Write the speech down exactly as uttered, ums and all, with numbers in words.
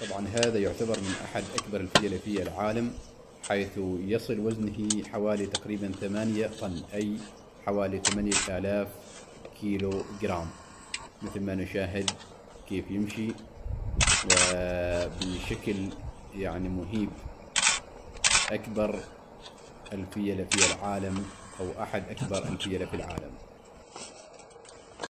طبعا هذا يعتبر من أحد أكبر الفيلة في العالم، حيث يصل وزنه حوالي تقريبا ثمانية طن، أي حوالي ثمانية آلاف كيلو جرام. مثل ما نشاهد كيف يمشي وبشكل يعني مهيب. أكبر الفيلة في العالم أو أحد أكبر الفيلة في العالم.